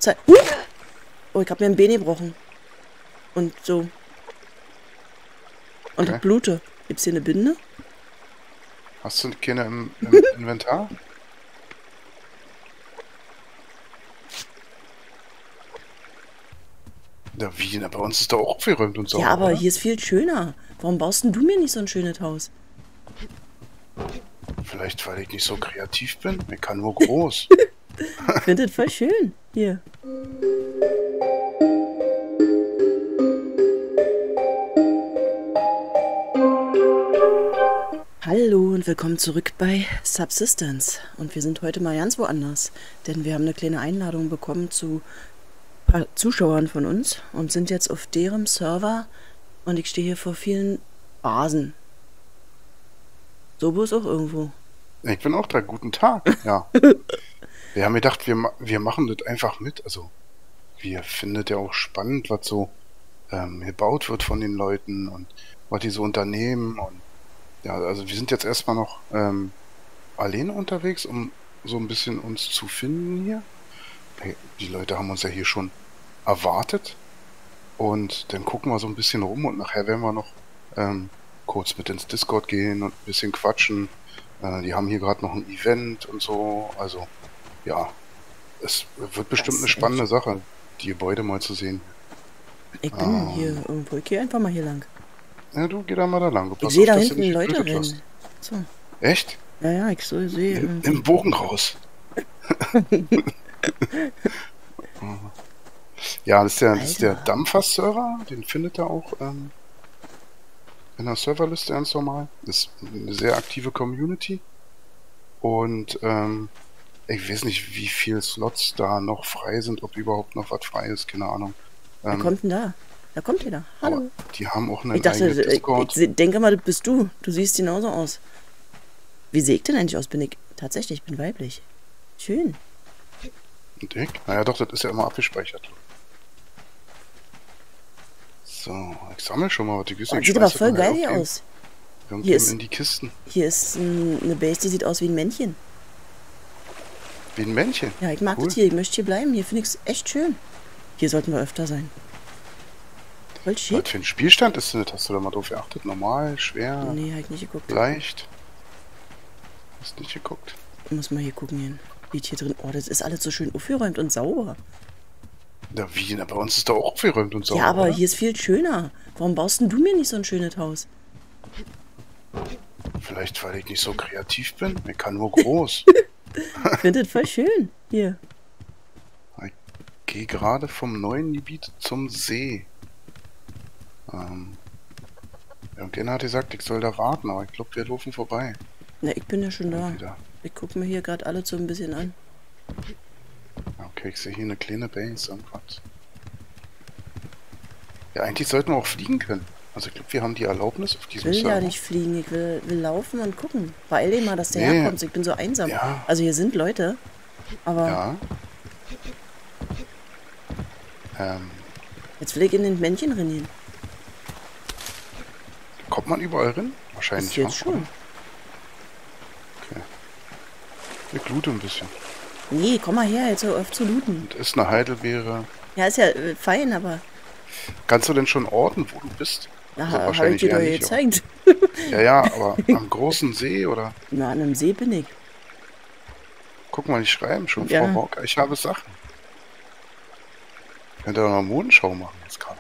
Zeit. Oh, ich hab mir ein Bein gebrochen. Und so. Und Okay. ich blute. Gibt's hier eine Binde? Hast du keine im Inventar? Ja, wie? Na, bei uns ist doch auch aufgeräumt und Ja, sauber, aber oder? hier ist viel schöner. Warum baust denn du mir nicht so ein schönes Haus? Vielleicht, weil ich nicht so kreativ bin. Ich kann nur groß. Ich finde das voll schön. Hier. Hallo und willkommen zurück bei Subsistence. Und wir sind heute mal ganz woanders, denn wir haben eine kleine Einladung bekommen zu ein paar Zuschauern von uns und sind jetzt auf deren Server und ich stehe hier vor vielen Basen. Sobo ist auch irgendwo. Ich bin auch da. Guten Tag. Ja. Wir haben gedacht, wir machen das einfach mit. Also, wir finden ja auch spannend, was so gebaut wird von den Leuten und was die so unternehmen. Und ja, also wir sind jetzt erstmal noch alleine unterwegs, um so ein bisschen uns zu finden hier. Hey, die Leute haben uns ja hier schon erwartet. Und dann gucken wir so ein bisschen rum und nachher werden wir noch kurz mit ins Discord gehen und ein bisschen quatschen. Die haben hier gerade noch ein Event und so. Also, ja, es wird bestimmt eine spannende Sache, die Gebäude mal zu sehen. Ich bin hier irgendwo. Ich gehe einfach mal hier lang. Ja, du geh da mal da lang. Ich sehe da dass du hinten nicht Leute getötet rennen. wirst. So. Echt? Ja, ich so sehe irgendwie. Im Bogen raus. Ja, das ist der Alter. Dampfer-Server. Den findet ihr auch in der Serverliste ganz normal. Das ist eine sehr aktive Community. Und ich weiß nicht, wie viele Slots da noch frei sind, ob überhaupt noch was frei ist, keine Ahnung. Wer kommt denn da? Da kommt jeder. Aber Hallo. die haben auch einen Ich dachte, eigenen Discord. ich denke mal, das bist du. Du siehst genauso aus. Wie sehe ich denn eigentlich aus? Tatsächlich, ich bin weiblich. Schön. Und ich? Naja doch, das ist ja immer abgespeichert. So, ich sammle schon mal, was die Küsse. Oh, sieht aber voll geil hier aus. Hier ist, in die Kisten. hier ist eine Base, die sieht aus wie ein Männchen. Wie ein Männchen. Ja, ich mag Cool. das hier. Ich möchte hier bleiben. Hier finde ich es echt schön. Hier sollten wir öfter sein. Voll Was schick. für ein Spielstand ist das? Hast du da mal drauf geachtet? Normal, schwer, Nee, hab ich nicht geguckt. leicht? Hast nicht geguckt? Ich muss mal hier gucken gehen. Wie hier drin. Oh, das ist alles so schön aufgeräumt und sauber. Ja, wie? Na, bei uns ist doch auch aufgeräumt und sauber, Ja, aber oder? hier ist viel schöner. Warum baust denn du mir nicht so ein schönes Haus? Vielleicht, weil ich nicht so kreativ bin. Ich kann nur groß. Ich finde das voll schön. Hier. Ich gehe gerade vom neuen Gebiet zum See. Irgendjemand hat gesagt, ich soll da warten, aber ich glaube, wir laufen vorbei. Na, ich bin ja schon da. Wieder. Ich gucke mir hier gerade alle so ein bisschen an. Okay, ich sehe hier eine kleine Base irgendwas. Ja, eigentlich sollten wir auch fliegen können. Also ich glaube, wir haben die Erlaubnis auf Ich diesem will Server. ja nicht fliegen. Ich will laufen und gucken. Beeil dir mal, dass der Nee. herkommt. Ich bin so einsam. Ja. Also hier sind Leute. Aber Ja. jetzt will ich in den Männchen rennen. Kommt man überall rein? Bis Wahrscheinlich jetzt wa? schon. Okay. Ich loote ein bisschen. Nee, komm mal her, jetzt hör auf zu looten. Und ist eine Heidelbeere. Ja, ist ja fein, aber Kannst du denn schon orten, wo du bist? ja, Also habe ich wahrscheinlich dir doch eher nicht, gezeigt. Ja, ja, aber am großen See oder? Na, an einem See bin ich. Guck mal, die schreiben schon, Ja. Frau Bock, ich habe Sachen. Könnt ihr doch noch Modenschau machen jetzt gerade.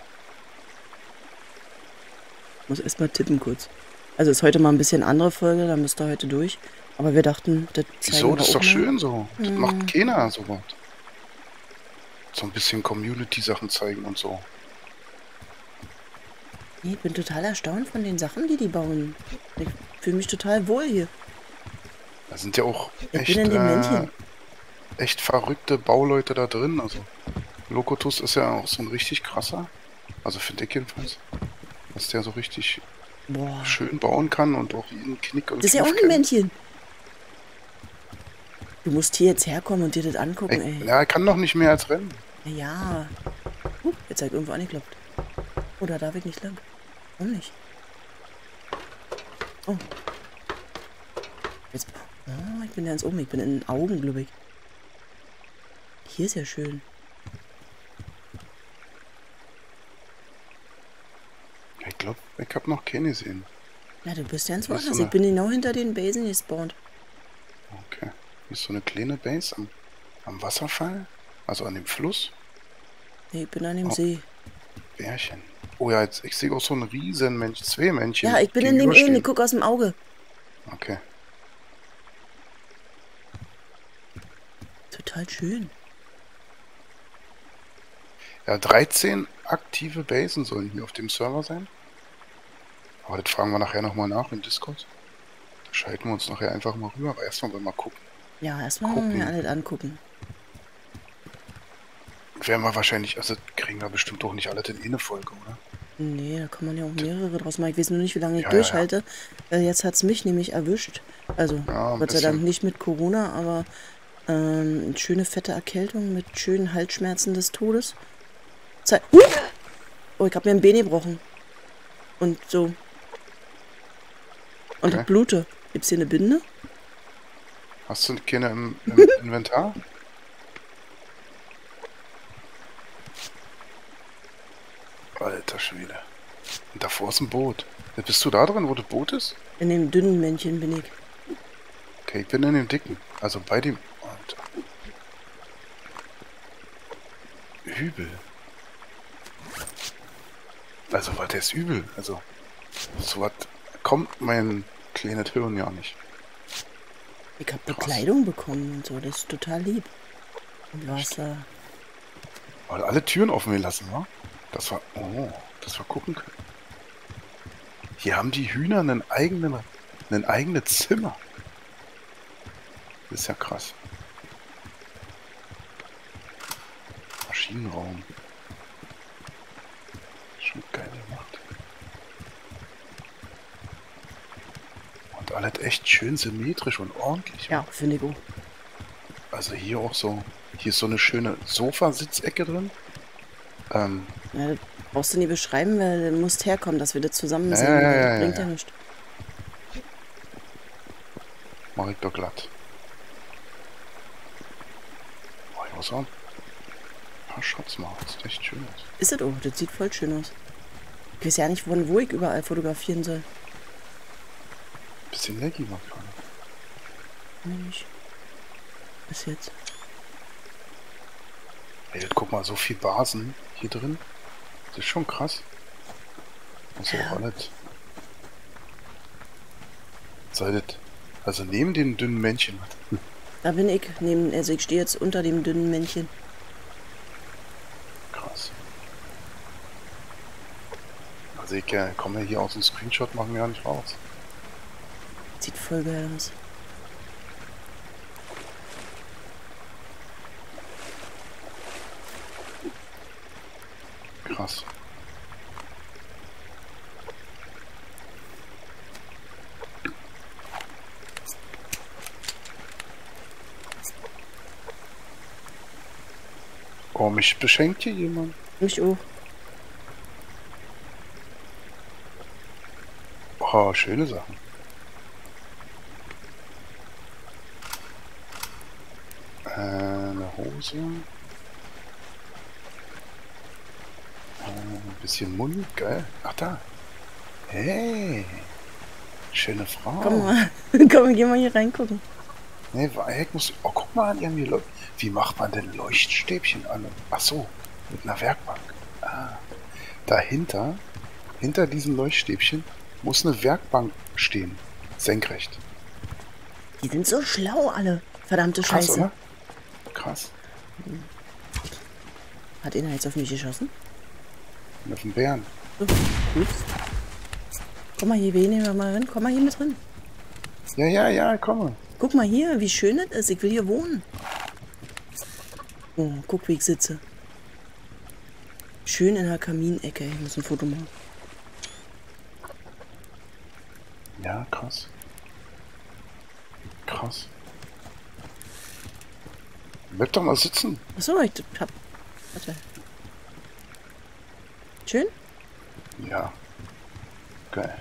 Muss erst mal tippen kurz. Also ist heute mal ein bisschen andere Folge, da müsst ihr heute durch. Aber wir dachten, das zeigen Wieso? wir Das ist auch doch mal. schön so. Das macht keiner sowas. So ein bisschen Community-Sachen zeigen und so. Nee, ich bin total erstaunt von den Sachen, die bauen. Ich fühle mich total wohl hier. Da sind ja auch Ich bin in dem Männchen. echt verrückte Bauleute da drin. Also Lokotus ist ja auch so ein richtig krasser. Also finde ich jedenfalls. Dass der so richtig Boah, schön bauen kann und auch jeden Knick und das ist ja auch Kniff ein kennt. Männchen. Du musst hier jetzt herkommen und dir das angucken, ey. Ja, er kann doch nicht mehr als rennen. Ja. Jetzt hat irgendwo angeklopft. Oh, da darf ich nicht lang. Warum nicht? Oh. Jetzt. Oh, ich bin ganz oben. Ich bin in den Augen, glaube ich. Hier ist ja schön. glaube, ich habe noch keine gesehen. Ja, du bist ganz Hier ist woanders. so Ich eine, bin genau hinter den Basen gespawnt. okay. Hier ist so eine kleine Base am Wasserfall. Also an dem Fluss. Nee, ich bin an dem Oh, See. Bärchen. Oh ja, jetzt, ich sehe auch so ein Riesenmännchen, zwei Männchen, Ja, die ich bin in dem Ehen. Ich gegenüberstehen. guck aus dem Auge. Okay. Total schön. Ja, 13 aktive Basen sollen hier auf dem Server sein. Aber das fragen wir nachher nochmal nach im Discord. Da schalten wir uns nachher einfach mal rüber. Aber erstmal wollen wir mal gucken. Ja, erstmal mal mir Gucken. alles angucken. Werden wir wahrscheinlich, also kriegen wir bestimmt auch nicht alle in eine Folge, oder? Nee, da kann man ja auch mehrere draus machen. Ich weiß nur nicht, wie lange ich Ja, ja, ja. durchhalte. Jetzt hat's mich nämlich erwischt. Also, Ja, ein Gott sei Dank bisschen. nicht mit Corona, aber eine schöne fette Erkältung mit schönen Halsschmerzen des Todes. Oh, ich habe mir ein Bein gebrochen. Und so. Und ich Okay. blute. Gibt's hier eine Binde? Hast du keine im Inventar? Alter Schwede. Und davor ist ein Boot. Jetzt bist du da drin, wo das Boot ist? In dem dünnen Männchen bin ich. Okay, ich bin in dem dicken. Also bei dem... Alter. Übel. Also, was ist übel? Also, so was kommt mein kleines Hirn ja nicht. Ich habe Krass. Bekleidung bekommen und so. Das ist total lieb. Und Wasser. Weil alle Türen offen gelassen, wa? Das war... Oh, dass wir gucken können. Hier haben die Hühner ein eigenes Zimmer. Das ist ja krass. Maschinenraum. Schon geil gemacht. Und alles echt schön symmetrisch und ordentlich. Ja, finde ich auch. Also hier auch so... Hier ist so eine schöne Sofasitzecke drin. Ja, das brauchst du nie beschreiben, weil du musst herkommen, dass wir das zusammen Ja, sehen. ja, weil ja, das bringt ja. ja nichts. Mach ich doch glatt. Oh, ich muss auch ein paar Shots machen. Das sieht echt schön aus. Ist das auch? Das sieht voll schön aus. Ich weiß ja nicht, wo ich überall fotografieren soll. Bisschen laggy war gerade. Nee, nicht. Bis jetzt. Ey, guck mal, so viel Basen hier drin. Das ist schon krass. Also Ja. auch alles. Sei das. Also neben den dünnen Männchen. Da bin ich neben, also ich stehe jetzt unter dem dünnen Männchen. Krass. Also ich komme ja hier aus dem Screenshot, machen wir ja nicht raus. Sieht voll geil aus. Krass. Oh, mich beschenkt hier jemand. Mich auch. Oh, schöne Sachen. Eine Hose. Ein bisschen Mund, geil. Ach da. Hey. Schöne Frau. Komm mal. Komm, geh mal hier reingucken. Nee, ich muss. Oh, guck mal an, irgendwie. Wie macht man denn Leuchtstäbchen an? Ach so, mit einer Werkbank. Ah. Dahinter, hinter diesem Leuchtstäbchen, muss eine Werkbank stehen. Senkrecht. Die sind so schlau alle. Verdammte Krass, Scheiße. oder? Krass. Hat einer jetzt auf mich geschossen? Und auf den Bären. So, ups. Komm mal hier, wir nehmen wir mal rein. Komm mal hier mit drin. Ja, ja, ja, komm. Guck mal hier, wie schön das ist. Ich will hier wohnen. Oh, guck, wie ich sitze. Schön in der Kaminecke. Ich muss ein Foto machen. Ja, krass. Krass. Bleib doch mal sitzen. Achso, ich hab... Warte. Schön? Ja. Geil.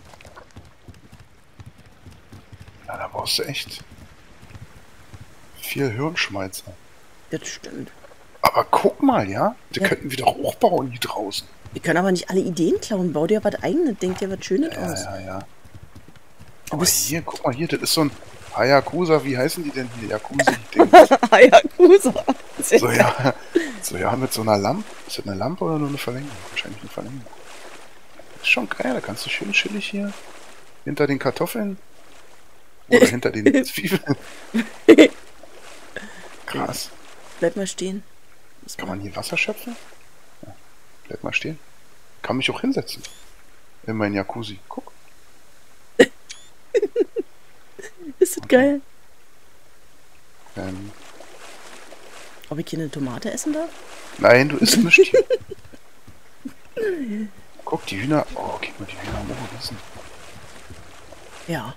Ja, da brauchst du echt viel Hirnschmalz. Das stimmt. Aber guck mal, ja? Die Ja. könnten wieder hochbauen hier draußen. Wir können aber nicht alle Ideen klauen. Bau dir was eigenes, denk dir was Schönes Ja, aus. ja, ja. Du Aber bist hier, guck mal hier, das ist so ein Hayakusa, wie heißen die denn hier? Jacuzzi-Ding. Hayakusa. So, ja. So, ja, mit so einer Lampe. Ist das eine Lampe oder nur eine Verlängerung? Wahrscheinlich eine Verlängerung. Ist schon geil, da kannst du schön chillig hier hinter den Kartoffeln oder hinter den Zwiebeln. Krass. Bleib mal stehen. Kann man hier Wasser schöpfen? Ja. Bleib mal stehen. Kann mich auch hinsetzen. In meinen Jacuzzi. Guck. Ist das geil? Ähm, Ob ich hier eine Tomate essen darf? nein, du isst nicht hier. Guck, die Hühner. Oh, guck mal, die Hühner haben auch Riesen. Ja.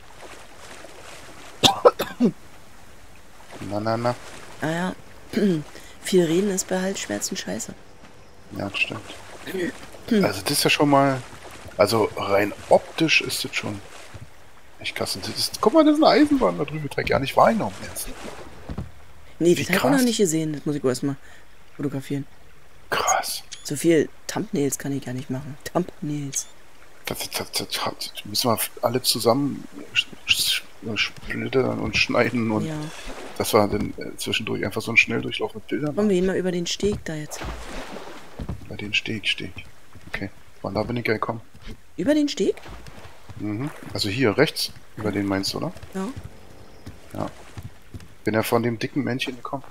Na, na, na. Naja. Viel reden ist bei Halsschmerzen scheiße. Ja, das stimmt. Also das ist ja schon mal. Also rein optisch ist das schon. echt krass. Und das ist, guck mal, das ist eine Eisenbahn da drüben. Das habe ich gar nicht wahrgenommen erst. Nee, Wie das habe ich auch noch krass. nicht gesehen. Das muss ich erstmal fotografieren. Krass. So viel Thumbnails kann ich gar nicht machen. Thumbnails. Das müssen wir alle zusammen splittern und schneiden und Ja. das war dann zwischendurch einfach so ein Schnelldurchlauf mit Bildern. Kommen wir hin mal über den Steg da jetzt. Bei den Steg. Okay, von da bin ich gekommen. Über den Steg? Mhm. Also hier rechts, über den meinst du, oder? Ja. Ja. Bin ja von dem dicken Männchen gekommen.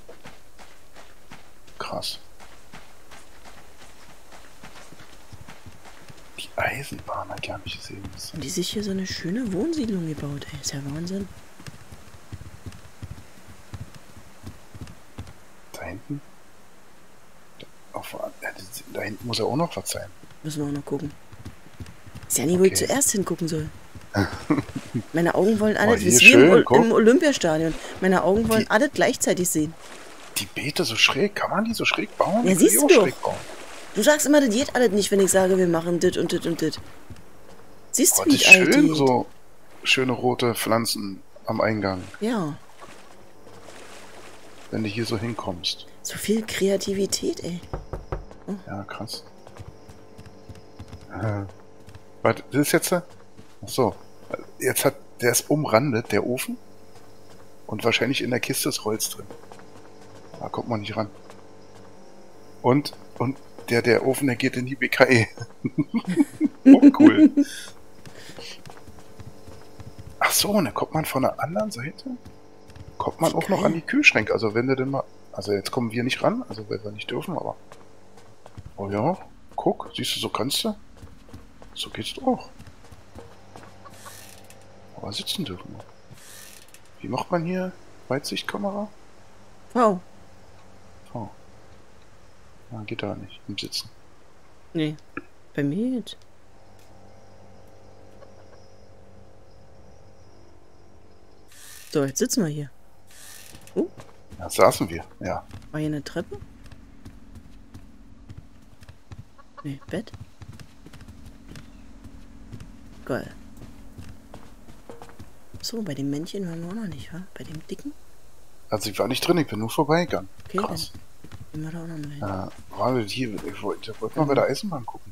Krass. Die Eisenbahn habe ich gar nicht gesehen. Haben die sich hier so eine schöne Wohnsiedlung gebaut, ey. Ist ja Wahnsinn. Da hinten? Da hinten muss ja auch noch was sein. Müssen wir auch noch gucken. Ist ja nie, wo ich Okay. zuerst hingucken soll. Meine Augen wollen Oh, alles, hier wie ist im, schön, guck. im Olympiastadion. Meine Augen wollen Die- alles gleichzeitig sehen. Die Beete so schräg, kann man die so schräg bauen? Ja, Ich will siehst die du auch doch. schräg bauen. Du sagst immer, das geht alles nicht, wenn ich sage, wir machen dit und dit und dit. Siehst Oh, du, das wie ist alt schön, geht? so schöne rote Pflanzen am Eingang, Ja, wenn du hier so hinkommst. so viel Kreativität, ey. Ja, krass. Was, das ist jetzt? Ach so. Jetzt der ist umrandet, der Ofen. Und wahrscheinlich in der Kiste ist Holz drin. Da kommt man nicht ran. Und der Ofen, der geht in die BKE. Oh, cool. Ach so, und dann kommt man von der anderen Seite. Kommt man auch noch an die Kühlschränke. Also wenn du denn mal. Also jetzt kommen wir nicht ran, also weil wir nicht dürfen, aber. Oh ja, guck, siehst du, so kannst du. So geht's doch. Aber sitzen dürfen wir. Wie macht man hier Weitsichtkamera? Wow. Oh. Ja, geht da nicht, im Sitzen. Nee, bei mir jetzt. So, jetzt sitzen wir hier. Ja, saßen wir, ja. War hier eine Treppe? Nee, Bett? Geil. So, bei dem Männchen waren wir auch noch nicht, wa? Bei dem Dicken? Also ich war nicht drin, ich bin nur vorbeigegangen. Okay, Krass. Gehen wir da auch noch mal hin. Warte, hier, ich wollte mal bei der Eisenbahn gucken.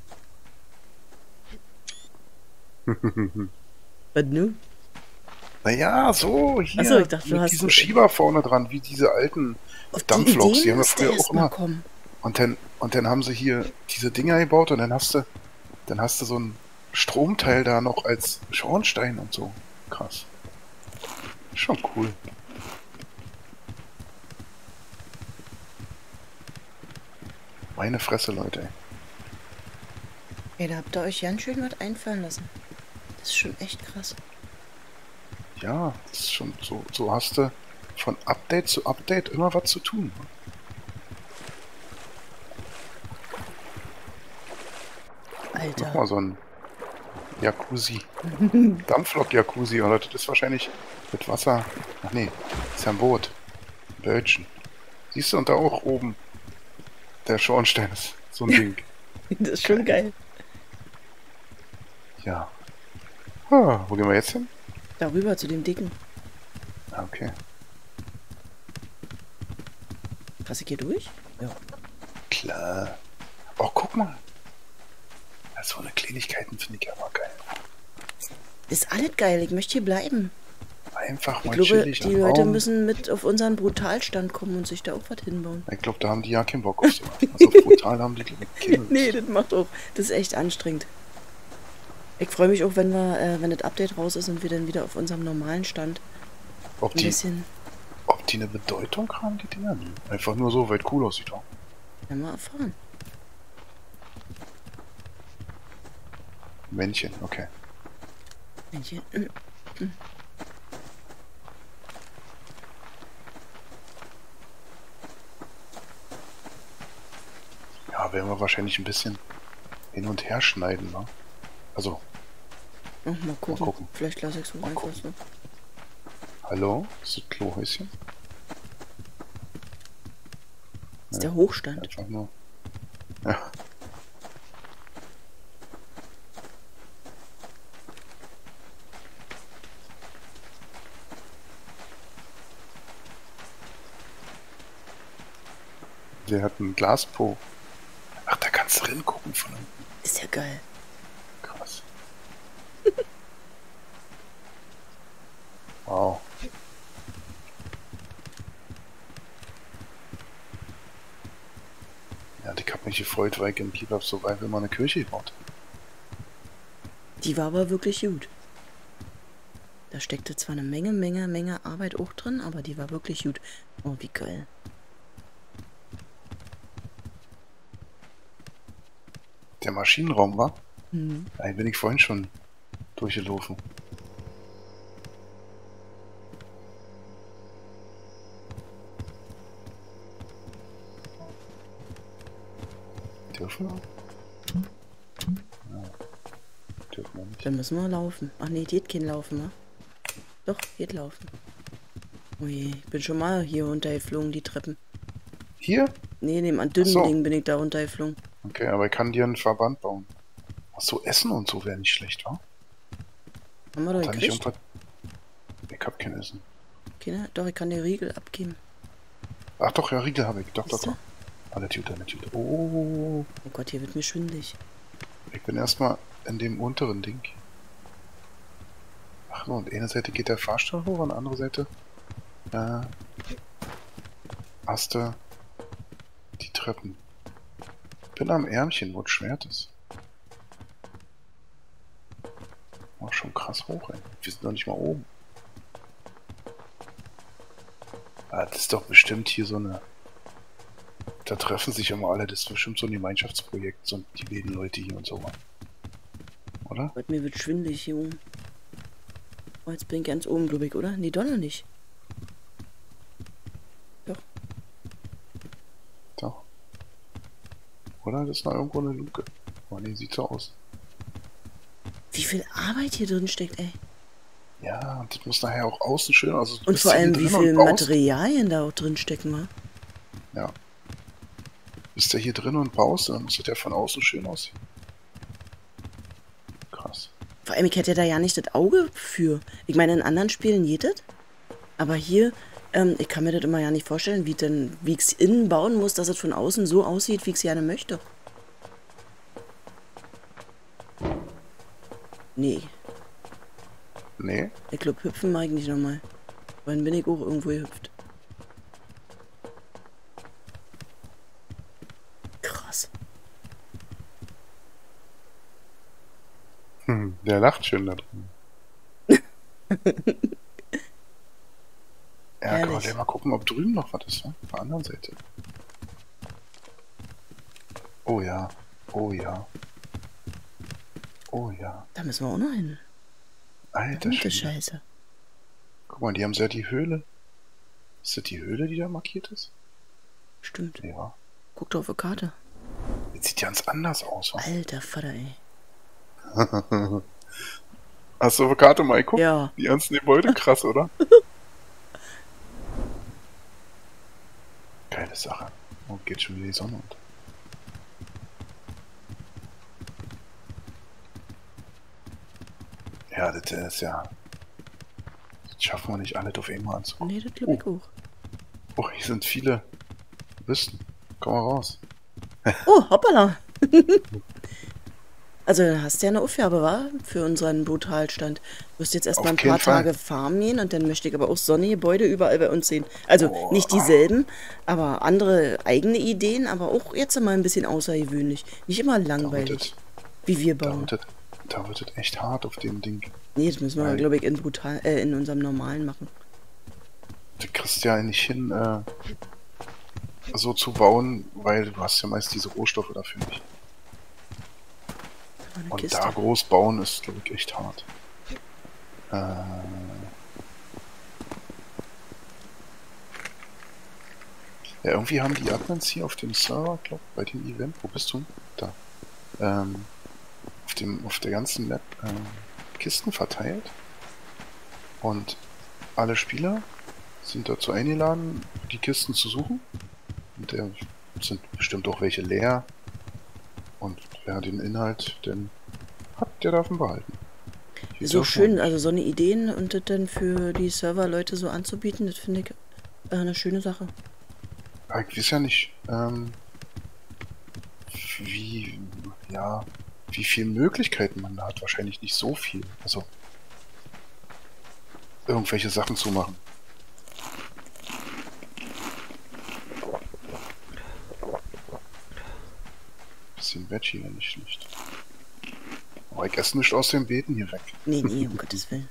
Was nu? Naja, so, hier, Ach so, ich dachte, du mit hast- diesem Schieber vorne dran, wie diese alten Auf Dampfloks, die Idee haben wir musst du früher erst auch mal immer. kommen. Und dann haben sie hier diese Dinger gebaut und dann hast du so ein Stromteil da noch als Schornstein und so. Krass. Schon cool. Meine Fresse, Leute. Ey. Ey, da habt ihr euch ganz schön was einfallen lassen. Das ist schon echt krass. Ja, das ist schon so hast du von Update zu Update immer was zu tun. Mach Alter. mal so ein Jacuzzi. Dampflok-Jacuzzi, oder? Das ist wahrscheinlich mit Wasser. Ach nee, ist ja ein Boot. Ein Bötchen. Siehst du, und da auch oben der Schornstein ist so ein Ding. Das ist schon geil. Ja. Wo gehen wir jetzt hin? Darüber zu dem Dicken. Ah, okay. Krass, ich gehe durch? Ja. Klar. Oh, guck mal. So eine Kleinigkeiten finde ich aber geil. Ist alles geil, ich möchte hier bleiben. Einfach Ich mal glaube, chillig die am Leute Raum. müssen mit auf unseren Brutalstand kommen und sich da auch was hinbauen. Ich glaube, da haben die ja keinen Bock auf sowas. Also auf brutal haben die, glaube ich, keine Nee, Lust. das macht auch. Das ist echt anstrengend. Ich freue mich auch, wenn das Update raus ist und wir dann wieder auf unserem normalen Stand Ob ein die, bisschen ob die eine Bedeutung haben, die Dinger? Nö. Einfach nur so, weil es cool aussieht. Auch. mal erfahren. Männchen, okay. Männchen. Ja, werden wir wahrscheinlich ein bisschen hin und her schneiden, ne? Also, Oh, mal gucken. Mal gucken. Vielleicht lasse ich es Mal einfach gucken. so. hallo? Ist das Klohäuschen? Das ist der Hochstand. Einfach nur. Ja. Der hat einen Glaspo. Ach, da kannst du drin gucken von unten. Ist ja geil. Krass. Wow. Ja, ich hab mich gefreut, weil ich in Keep Up Survival mal eine Kirche gebaut habe. Die war aber wirklich gut. Da steckte zwar eine Menge Arbeit auch drin, aber die war wirklich gut. Oh, wie geil. Der Maschinenraum war? Mhm. Da bin ich vorhin schon durchgelaufen. Dürfen wir? Ja, dürfen wir nicht. Dann müssen wir laufen. Ach nee, geht kein Laufen, ne? Doch, geht laufen. Ui, ich bin schon mal hier runtergeflogen, die Treppen. Hier? Nee, neben an dünnen Ach so. Ding bin ich da runtergeflogen. Okay, aber ich kann dir einen Verband bauen. Ach so, Essen und so wäre nicht schlecht, wa? Haben wir doch Da nicht gekriegt? irgendwas... Ich hab kein Essen. Okay, ne? Doch, ich kann dir Riegel abgeben. Ach doch, ja, Riegel habe ich. Doch, doch, Siehste? doch. Alle Tüte. Oh, Oh Gott, hier wird mir schwindelig. ich bin erstmal in dem unteren Ding. Ach so, und eine Seite geht der Fahrstuhl hoch, und die andere Seite hast du die Treppen. Bin am Ärmchen, wo das Schwert ist. Oh, schon krass hoch, ey. Wir sind noch nicht mal oben. Ah, das ist doch bestimmt hier so eine... Da treffen sich immer alle, das ist bestimmt so ein Gemeinschaftsprojekt, so die beiden Leute hier und so. Oder? Gott, mir wird schwindelig hier oben. Oh, jetzt bin ich ganz oben, glaube ich, oder? Nee, doch noch nicht. Doch. Doch. Oder? Das ist noch irgendwo eine Luke. Oh nee, sieht so aus. Wie viel Arbeit hier drin steckt, ey. Ja, und das muss nachher auch außen schön. Also du Und bist vor ja hier allem, wie drin viel und baust. Materialien da auch drin stecken, wa? Ja. Bist ja hier drin und baust, dann muss das ja von außen schön aussehen. Krass. Vor allem, ich hätte ja da ja nicht das Auge für. Ich meine, in anderen Spielen geht das. Aber hier, ich kann mir das immer ja nicht vorstellen, wie ich es innen bauen muss, dass es von außen so aussieht, wie ich es gerne möchte. Nee, Nee? ich glaube, hüpfen mag ich nicht nochmal. Vorhin bin ich auch irgendwo gehüpft. Krass. Der lacht schön da drin. Ja, kann man Ehrlich. gleich mal gucken, ob drüben noch was ist, ne? Auf der anderen Seite. Oh ja. Oh ja. Oh ja. Da müssen wir auch noch hin. Alter Verdammte Schwede. Scheiße. Guck mal, die haben ja die Höhle. Ist das die Höhle, die da markiert ist? Stimmt. Ja. Guck doch auf die Karte. Jetzt sieht ganz anders aus, wa? Alter Vater, ey. Hast du auf die Karte mal geguckt? Ja. Die ganzen Gebäude, krass, oder? Geile Sache. Oh, geht schon wieder die Sonne unter. Ja, das ist ja... Das schaffen wir nicht alle auf einmal anzugucken. Nee, das glaube ich auch. Oh, hier sind viele Wo bist du? Komm mal raus. Oh, hoppala. Also, dann hast du ja eine Aufgabe, wa? Für unseren Brutalstand. Du wirst jetzt erstmal Auf ein keinen paar Fall. Tage farmen gehen und dann möchte ich aber auch sonnige Gebäude überall bei uns sehen. Also, Oh, nicht dieselben, aber andere eigene Ideen, aber auch jetzt mal ein bisschen außergewöhnlich. Nicht immer da wird langweilig, es, wie wir da bauen. wird es, da wird es echt hart auf dem Ding. Nee, das müssen wir, Weil glaube ich, in unserem normalen machen. du kriegst ja nicht hin, so zu bauen, weil du hast ja meist diese Rohstoffe dafür nicht. Eine Und Kiste. da groß bauen ist, glaube ich, echt hart. Ja, irgendwie haben die Admins hier auf dem Server, glaube bei dem Event, wo bist du? Da. Auf der ganzen Map Kisten verteilt. Und alle Spieler sind dazu eingeladen, die Kisten zu suchen. Und da sind bestimmt auch welche leer. Und wer den Inhalt denn hat, der darf ihn behalten. Hier So darf man schön, nicht. also so eine Ideen und das dann für die Serverleute so anzubieten, das finde ich eine schöne Sache. Ja, ich weiß ja nicht, wie, ja, wie viele Möglichkeiten man da hat. Wahrscheinlich nicht so viel. Also, irgendwelche Sachen zu machen. Bisschen Veggie, wenn nicht schlecht. Aber ich esse nicht aus dem Beeten hier weg. Nee, nee, um Gottes Willen.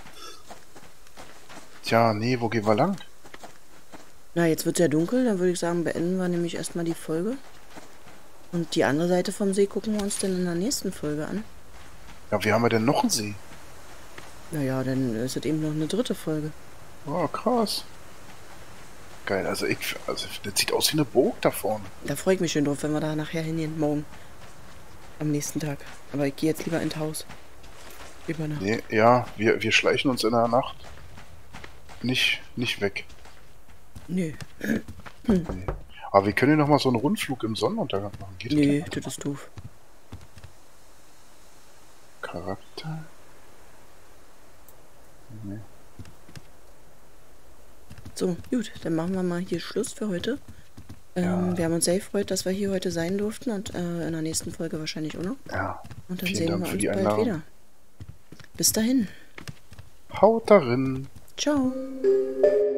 Tja, nee, wo gehen wir lang? Na, jetzt wird es ja dunkel, dann würde ich sagen, beenden wir nämlich erstmal die Folge. Und die andere Seite vom See gucken wir uns dann in der nächsten Folge an. Ja, wie haben wir denn noch einen See? Naja, dann ist es eben noch eine dritte Folge. Oh, krass. Geil, also das sieht aus wie eine Burg da vorne. Da freue ich mich schon drauf, wenn wir da nachher hingehen, morgen. Am nächsten Tag. Aber ich gehe jetzt lieber ins Haus. Über Nacht. Nee, ja, wir schleichen uns in der Nacht nicht weg. Nö, Nee. Aber wir können ja noch mal so einen Rundflug im Sonnenuntergang machen. Geht nö, das? das ist doof. Charakter? Nee. So, gut, dann machen wir mal hier Schluss für heute. Ja. Wir haben uns sehr gefreut, dass wir hier heute sein durften und in der nächsten Folge wahrscheinlich auch noch. Ja. Und dann Vielen sehen Dank wir für uns die bald Einladung. wieder. Bis dahin. Haut darin! Ciao.